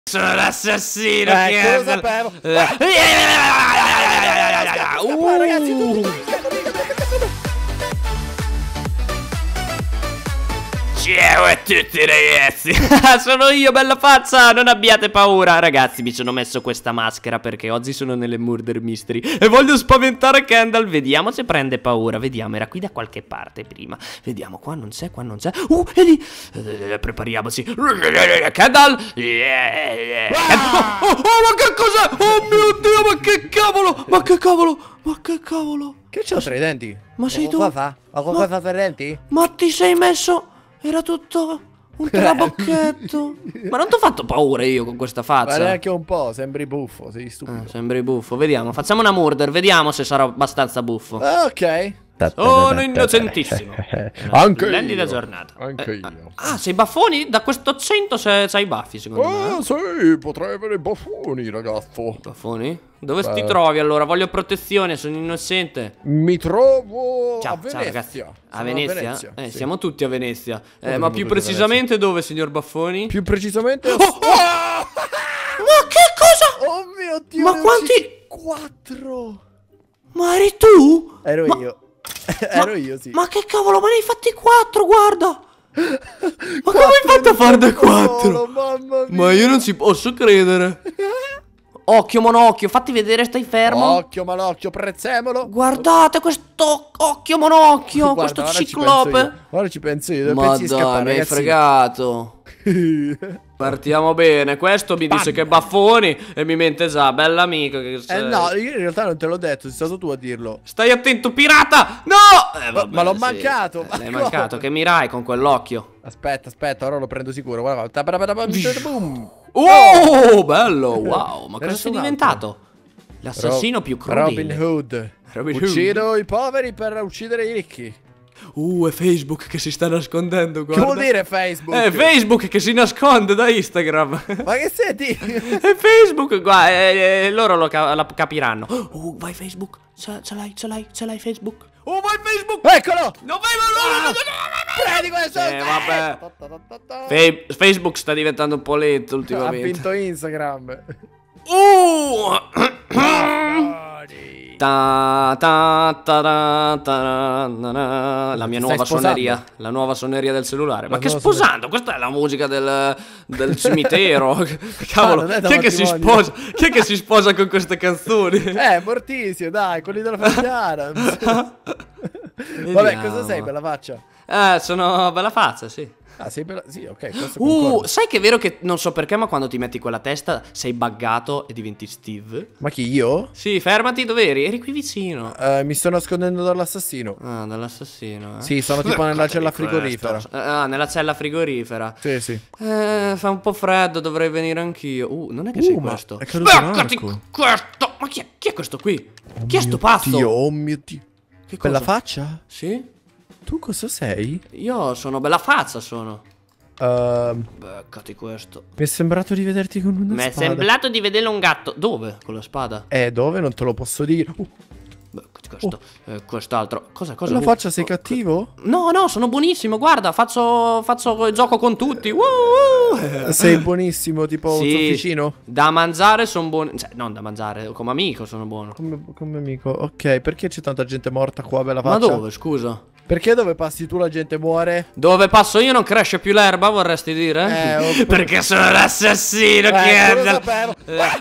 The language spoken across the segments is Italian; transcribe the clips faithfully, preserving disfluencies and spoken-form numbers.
Sono l'assassino. Eh, che lo sapevo. Uh. Uh. Ragazzi, tutti. Ciao a tutti ragazzi. Sono io, bella faccia. Non abbiate paura. Ragazzi, mi sono messo questa maschera perché oggi sono nelle Murder Mystery e voglio spaventare Kendall. Vediamo se prende paura. Vediamo, era qui da qualche parte prima. Vediamo, qua non c'è, qua non c'è. Uh, è lì. eh, Prepariamoci. Kendall. Ah! Oh, oh, ma che cos'è? Oh mio Dio, ma che cavolo. Ma che cavolo. Ma che cavolo. Che c'ho tra i denti? Ma sei tu? Ho qualcosa tra i denti? Ma ti sei messo... Era tutto un trabocchetto. Ma non ti ho fatto paura io con questa faccia? Ma neanche un po', sembri buffo, sei stupido. Ah, sembri buffo, vediamo, facciamo una murder, vediamo se sarò abbastanza buffo. Ah, ok. Sono innocentissimo. Anche Splendida io. giornata. Anche Eh, io. Ah, sei baffoni? Da questo accento c'hai i baffi, secondo me. Oh, eh? sì, potrei avere i baffoni, ragazzo. Baffoni? Dove Beh. ti trovi allora? Voglio protezione, sono innocente. Mi trovo Ciao, a ciao, Venezia. ragazzi. A Sono Venezia? Eh, sì. siamo tutti a Venezia. Eh, Come ma siamo più tutti a precisamente dove, signor Baffoni? Più precisamente... Oh, oh! Ma che cosa? Oh mio Dio, Ma quanti- Quattro. Ma eri tu? Ero Ma- io. Ero io, sì. Ma che cavolo, ma ne hai fatti quattro, guarda! Ma come hai fatto a farne quattro? Mamma mia. Ma io non ci posso credere. Occhio, monocchio, fatti vedere, stai fermo. Occhio, malocchio, prezzemolo. Guardate questo occhio, monocchio, Guarda, questo ora ci penso ciclope. io. Ora ci penso io. Dove Ma pensi di dai, scappare, mi hai ragazzi? fregato. Partiamo bene, questo mi dice che Baffoni e mi mente già, bella amica che Eh sei. no, io in realtà non te l'ho detto, sei stato tu a dirlo. Stai attento, pirata! No! Eh, vabbè, ma l'ho sì. mancato, Eh, ma L'hai come? mancato, che mirai con quell'occhio. Aspetta, aspetta, ora lo prendo sicuro. Guarda, guarda. Boom. Oh, bello, wow, ma cosa Adesso sei un altro. diventato? L'assassino più crudele. Robin Hood. Robin Hood. Uccido i poveri per uccidere i ricchi. Uh, è Facebook che si sta nascondendo, Che guarda. vuol dire Facebook? È Facebook che si nasconde da Instagram. Ma che senti? È Facebook, guarda, eh, eh, loro lo ca- la capiranno. Uh, vai Facebook, ce, ce l'hai, ce l'hai, ce l'hai Facebook. Oh, vai Facebook. Eccolo! No, vai, vai, vai, vai, Prendi questo! Eh, vabbè. Fe- Facebook sta diventando un po' lento Ha ultimamente. vinto Instagram. Uh! Ta, ta, ta, ta, ta, na, na. La mia Ti nuova stai suoneria. sposando? La nuova suoneria del cellulare. Ma La che nuova sposando? Questa è la musica del, del cimitero. Cavolo, Ah, non è da chi è che si matrimonio. sposa? Chi è che si sposa con queste canzoni? Eh, Mortisio, dai, quelli della famiglia Adams. Vabbè, cosa sei, bella faccia? Eh, sono bella faccia, sì. Ah, sei bella... Sì, ok, questo Uh, concordo. sai che è vero che non so perché, ma quando ti metti quella testa sei buggato e diventi Steve? Ma chi, io? Sì, fermati, dove eri? Eri qui vicino. Eh, mi sto nascondendo dall'assassino. Ah, dall'assassino, eh? Sì, sono tipo nella cella Questo. frigorifera. Ah, nella cella frigorifera. Sì, sì. Eh, fa un po' freddo, dovrei venire anch'io. Uh, non è che Uh, sei ma questo. è caduto un Beccati arco. questo! Ma chi è, chi è questo qui? Oh chi è mio sto pazzo? Dio, oh mio Dio. Che cosa? Bella faccia? Sì? Tu cosa sei? Io sono bella faccia, sono. Ehm, Beccati questo. mi è sembrato di vederti con una Mi è spada. sembrato di vedere un gatto. Dove? Con la spada? Eh, dove? Non te lo posso dire. Uh, Beccati questo. Eh, quest'altro. Cosa? Cosa? la Uh, faccia sei oh, cattivo? No, no, sono buonissimo. Guarda, faccio, faccio gioco con tutti. Uh, uh. Sei buonissimo, tipo un Sì, sofficino? da mangiare sono buono. Cioè, non da mangiare, come amico sono buono. Come, come amico. Ok, perché c'è tanta gente morta qua, bella Ma faccia? dove, scusa? Perché dove passi tu la gente muore? Dove passo io non cresce più l'erba, vorresti dire? Eh, oppure- Perché sono l'assassino Eh, che lo è. sapevo.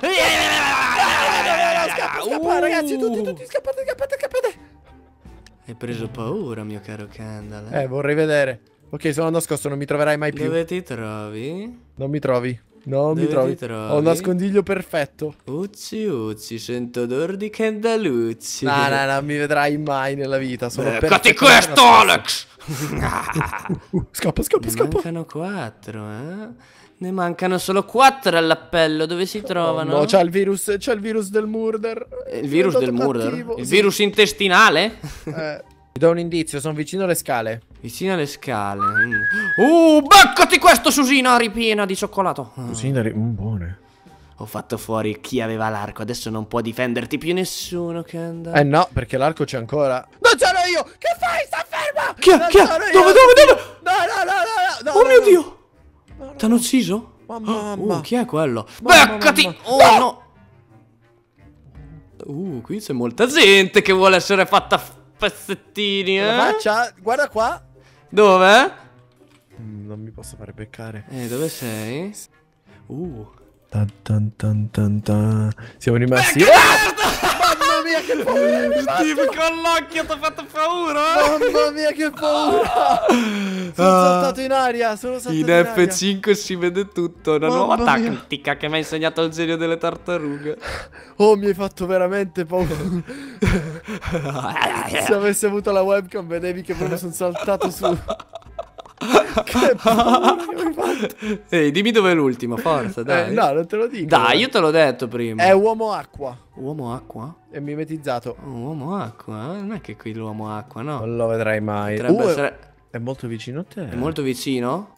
Scappate, ragazzi, tutti, tutti, scappate, scappate, scappate. Hai preso paura, mio caro Kendall. Eh? Eh, vorrei vedere. Ok, sono nascosto, non mi troverai mai più. Dove ti trovi? Non mi trovi. Non mi Dove trovi. ti trovi? Ho un nascondiglio perfetto. Uzzi uzzi, sento odor di Kendalluzzi. No, no, non mi vedrai mai nella vita. Sono Beccati perfetto. questo, Alex! Uh, scappa, scappa, Ne scappa. mancano quattro, eh? Ne mancano solo quattro all'appello. Dove si trovano? No, c'è il virus, c'è il virus del murder. Il virus Sono del andato murder? cattivo, Il sì. virus intestinale? Eh, ti do un indizio, sono vicino alle scale. Vicino alle scale. Mm. Uh, beccati questo, Susina ripiena di cioccolato. Ah, Così, mm, buone. ho fatto fuori chi aveva l'arco. Adesso non può difenderti più nessuno, Kendall. Eh no, perché l'arco c'è ancora. Non sono io! Che fai? Sta ferma! Chi è? Non Chi è? sono io! Dove, dove, dove? No, no, no, no, no, Oh no, mio no. Dio! No, no, T'hanno ucciso? Mamma, Uh, mamma. chi è quello? Mamma, Beccati! mamma. Oh no! Uh, qui c'è molta gente che vuole essere fatta a pezzettini, La eh? faccia, guarda qua. Dove? Mm, Non mi posso fare beccare. Eh, dove sei? Uh. Tan, tan, tan, tan, tan. Siamo rimasti. Mamma mia, che paura! Steve, con l'occhio ti ha fatto paura! Mamma mia, che paura! Sono saltato in aria. Sono saltato in, In aria. F cinque si vede tutto. Una Mamma nuova mia. tattica che mi ha insegnato il genio delle tartarughe. Oh, mi hai fatto veramente paura. Se avessi avuto la webcam, vedevi che proprio sono saltato su. Che paura che mi hai fatto. Ehi, dimmi dov'è l'ultimo, forza, dai. Eh, no, non te lo dico. Dai, io te l'ho detto prima. È uomo acqua. Uomo acqua? È mimetizzato. Oh, uomo acqua? eh? Non è che qui l'uomo acqua, no? Non lo vedrai mai. Potrebbe Uh, è- essere... È molto vicino a te. È molto vicino?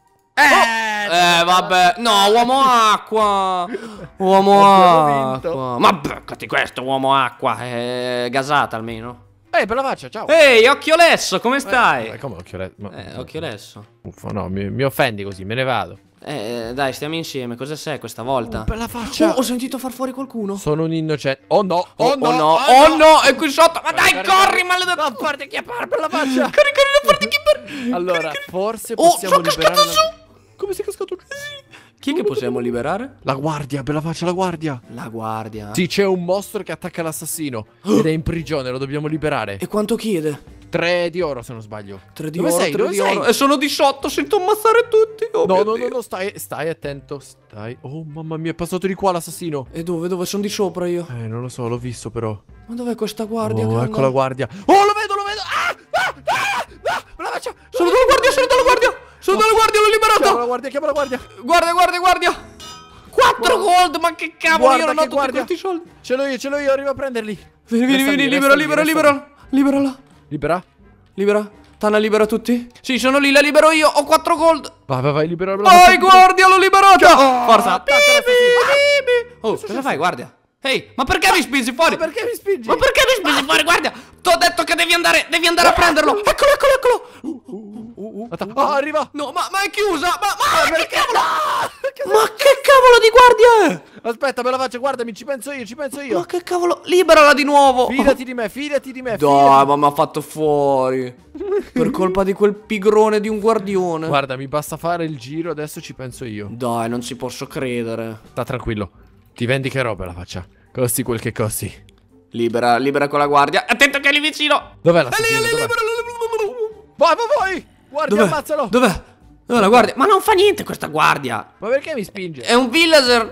Eh, Eh, vabbè. No, uomo acqua. Uomo Abbiamo vinto. acqua. Ma beccati questo, uomo acqua. È gasata almeno. Eh, per la faccia, ciao. Ehi, occhio lesso, come Eh, stai? come occhio le- ma- Eh, occhio lesso. Uffa, no, mi, mi offendi così, me ne vado. Eh, dai, stiamo insieme. Cosa sei questa volta? Per la faccia. Oh, ho sentito far fuori qualcuno. Sono un innocente. Oh no, Oh, oh no, oh no, oh oh no, è qui sotto. Ma dai, Corri, corri, corri. maledetto. Non farti chiappare per la faccia. Corri, corri, non farti chiappare. Allora, forse Oh, possiamo sono liberare cascato la... su. Come sei cascato giù? Chi è che possiamo liberare? La guardia, per la faccia, la guardia. La guardia. Sì, c'è un mostro che attacca l'assassino ed è in prigione, lo dobbiamo liberare. E quanto chiede? Tre di oro, se non sbaglio. Tre di Dove oro, sei? tre Dove di sei? oro. E sono di sotto, sento ammazzare tutti. Oh, No, mio no, no, Dio. no, stai, stai attento, stai. Oh, mamma mia, è passato di qua l'assassino. E dove? Dove? Sono di sopra io. Eh, non lo so, l'ho visto però. Ma dov'è questa guardia? Oh, Candela? ecco la guardia. Oh, lo vedo, lo vedo. Ah, ah, ah, ah, me la faccia. Sono dalla guardia, sono dalla guardia. Sono dalla guardia, l'ho Chiama liberato. la guardia, chiama la guardia. Guardia, guardia, guardia. Quattro gold, ma che cavolo, Guarda io non che ho tutti guardia. questi soldi. Ce l'ho io, ce l'ho io, arrivo a prenderli. Vieni, vieni, Resta vieni, lì, libera, resta libera, lì, libera. resta Liberala. Libera? Libera. Tana, libera tutti? Sì, sono lì, la libero io. Ho quattro gold. Vai, vai, vai, libera. Vai, guardia, l'ho liberata. Oh, Forza. attacca Bibi, bibi. Oh, cosa fai, guardia? Ehi, ma perché mi spingi fuori? Ma perché mi spingi? Ma perché mi spingi fuori, guardia? T'ho detto che devi andare, devi andare a prenderlo. Eccolo, eccolo, eccolo. Uh, uh, uh, uh. Atta- Oh, arriva. No, ma, ma è chiusa. Ma, ma, che perché? cavolo? No! Ma che cavolo di guardia è? Aspetta, me la faccio, guardami, ci penso io, ci penso io. Ma che cavolo? Liberala di nuovo. Fidati di me, fidati di me. Dai, fidati. ma mi ha fatto fuori. Per colpa di quel pigrone di un guardione. Guarda, mi basta fare il giro, adesso ci penso io. Dai, non ci posso credere. Sta tranquillo. Ti vendicherò per la faccia. Costi quel che costi. Libera, libera con la guardia. Attento che è lì vicino. Dov'è È lì, l'assassino? è lì, Dov'è? libera. Vai, vai, vai! Guardia, Dov'è? ammazzalo! Dov'è? Dov'è la guardia? Ma non fa niente questa guardia. Ma perché mi spinge? È un villager.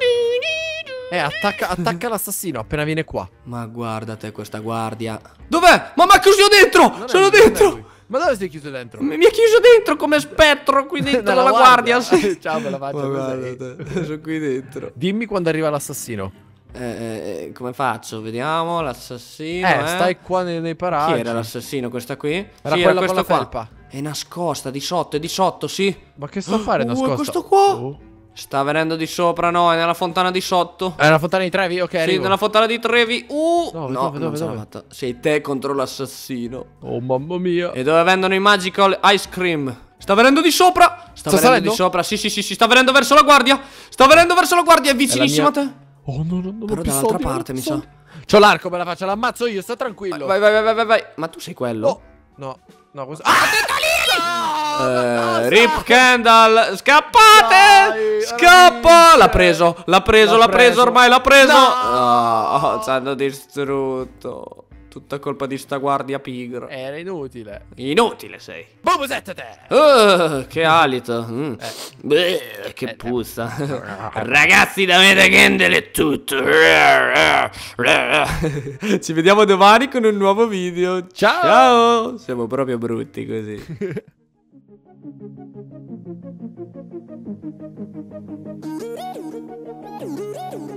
Eh, attacca, attacca l'assassino appena viene qua. Ma guarda te questa guardia. Dov'è? Ma mi ha chiuso dentro. Non è Sono lui, non è dentro. lui. Ma dove sei chiuso dentro? Mi mi ha chiuso dentro come spettro qui dentro Nella la guardia. Sì. Ciao, me la faccio. Ma Cos'è? guarda te, sono qui dentro. Dimmi quando arriva l'assassino. Eh, eh, come faccio? Vediamo l'assassino. Eh, Eh, stai qua nei, nei paraggi. Chi era l'assassino? Questa qui? Era Sì, quella con questo la qua. felpa. È nascosta di sotto, è di sotto, sì. Ma che sta a fare Uh, nascosto? è questo qua. Oh. Sta venendo di sopra, no, è nella fontana di sotto. È una fontana di Trevi? Ok, Sì, arrivo. nella fontana di Trevi. Uh, Dove, no, dove, non dove, ce l'ha dove? fatta. Sei te contro l'assassino. Oh, mamma mia. E dove vendono i magical ice cream? Sta venendo di sopra. Sta, Sta venendo salendo? di sopra. Sì, sì, sì, sì, sta venendo verso la guardia. Sta venendo verso la guardia, è vicinissima a mia- te. Oh, no, no, no. Però ho dall'altra soldi, parte, ho mi sa. soldi. C'ho l'arco, me la faccio, l'ammazzo io, sta tranquillo. Vai, vai, vai, vai, vai, vai. Ma tu sei quello? Oh, no, no, questo... Ah, Eh, Rip Kendall, scappate! Dai, Scappa! amici. L'ha preso, l'ha preso, L'ha l'ha preso, preso. ormai l'ha preso. No! Oh, ci hanno distrutto. Tutta colpa di sta guardia pigra. Era inutile. Inutile sei. Bobusette te! Oh, che alito. Mm. Beh, che Eh, puzza. Ragazzi, da me da Kendall è tutto. Ci vediamo domani con un nuovo video. Ciao! Ciao. Siamo proprio brutti così. Thank you.